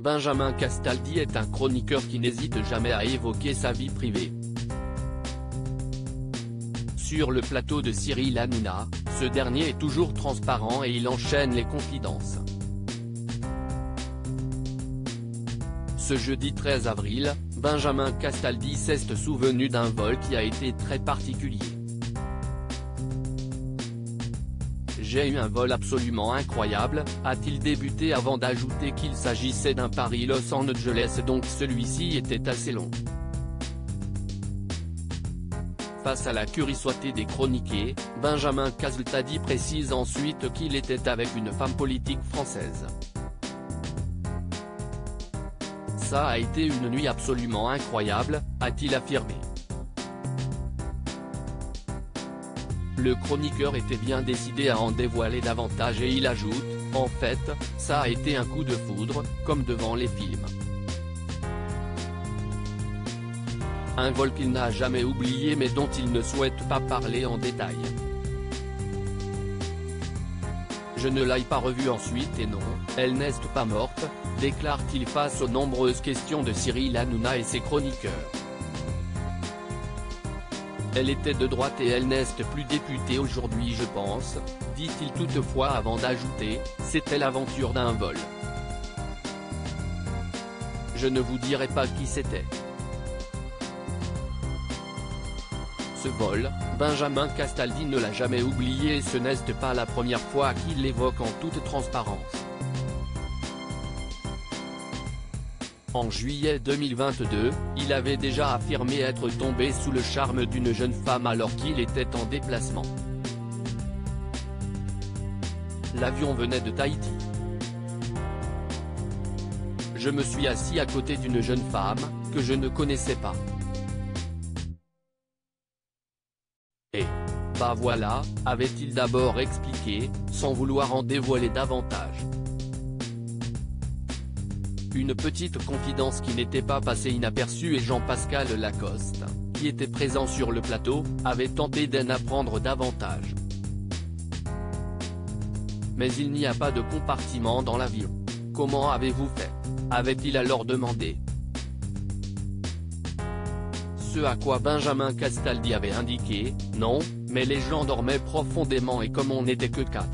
Benjamin Castaldi est un chroniqueur qui n'hésite jamais à évoquer sa vie privée. Sur le plateau de Cyril Hanouna, ce dernier est toujours transparent et il enchaîne les confidences. Ce jeudi 13 avril, Benjamin Castaldi s'est souvenu d'un vol qui a été très particulier. J'ai eu un vol absolument incroyable, a-t-il débuté avant d'ajouter qu'il s'agissait d'un Paris-Los Angeles donc celui-ci était assez long. Face à la curiosité des chroniqués, Benjamin Castaldi précise ensuite qu'il était avec une femme politique française. Ça a été une nuit absolument incroyable, a-t-il affirmé. Le chroniqueur était bien décidé à en dévoiler davantage et il ajoute, en fait, ça a été un coup de foudre, comme devant les films. Un vol qu'il n'a jamais oublié mais dont il ne souhaite pas parler en détail. Je ne l'ai pas revue ensuite et non, elle n'est pas morte, déclare-t-il face aux nombreuses questions de Cyril Hanouna et ses chroniqueurs. Elle était de droite et elle n'est plus députée aujourd'hui je pense, dit-il toutefois avant d'ajouter, c'était l'aventure d'un vol. Je ne vous dirai pas qui c'était. Ce vol, Benjamin Castaldi ne l'a jamais oublié et ce n'est pas la première fois qu'il l'évoque en toute transparence. En juillet 2022, il avait déjà affirmé être tombé sous le charme d'une jeune femme alors qu'il était en déplacement. L'avion venait de Tahiti. Je me suis assis à côté d'une jeune femme, que je ne connaissais pas. Et, bah voilà, avait-il d'abord expliqué, sans vouloir en dévoiler davantage. Une petite confidence qui n'était pas passée inaperçue et Jean-Pascal Lacoste, qui était présent sur le plateau, avait tenté d'en apprendre davantage. Mais il n'y a pas de compartiment dans l'avion. Comment avez-vous fait? Avait-il alors demandé. Ce à quoi Benjamin Castaldi avait indiqué, non, mais les gens dormaient profondément et comme on n'était que 4.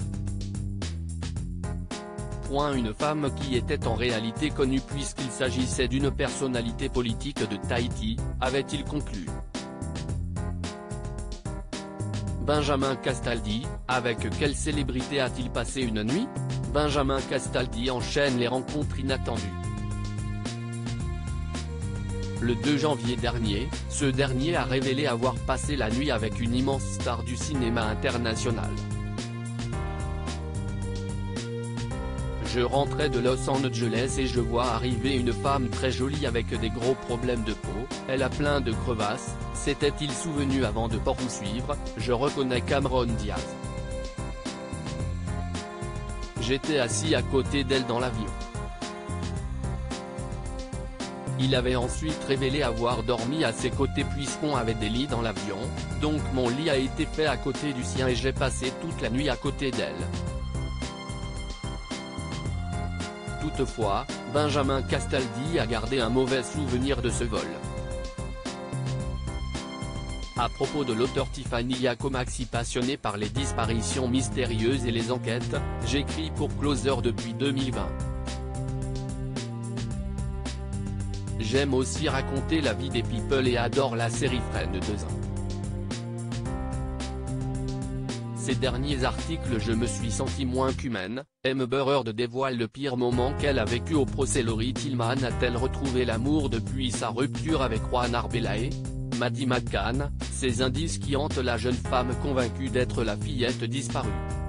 Une femme qui était en réalité connue puisqu'il s'agissait d'une personnalité politique de Tahiti, avait-il conclu. Benjamin Castaldi, avec quelle célébrité a-t-il passé une nuit? Benjamin Castaldi enchaîne les rencontres inattendues. Le 2 janvier dernier, ce dernier a révélé avoir passé la nuit avec une immense star du cinéma international. Je rentrais de Los Angeles et je vois arriver une femme très jolie avec des gros problèmes de peau, elle a plein de crevasses, s'était-il souvenu avant de poursuivre, je reconnais Cameron Diaz. J'étais assis à côté d'elle dans l'avion. Il avait ensuite révélé avoir dormi à ses côtés puisqu'on avait des lits dans l'avion, donc mon lit a été fait à côté du sien et j'ai passé toute la nuit à côté d'elle. Toutefois, Benjamin Castaldi a gardé un mauvais souvenir de ce vol. À propos de l'auteur Tiffany Yacomaxi passionnée par les disparitions mystérieuses et les enquêtes, j'écris pour Closer depuis 2020. J'aime aussi raconter la vie des people et adore la série Friends 2. Ces derniers articles je me suis senti moins qu'humaine, Amber Heard dévoile le pire moment qu'elle a vécu au procès. Lori Tillman a-t-elle retrouvé l'amour depuis sa rupture avec Juan Arbelae? Maddie McCann, ces indices qui hantent la jeune femme convaincue d'être la fillette disparue.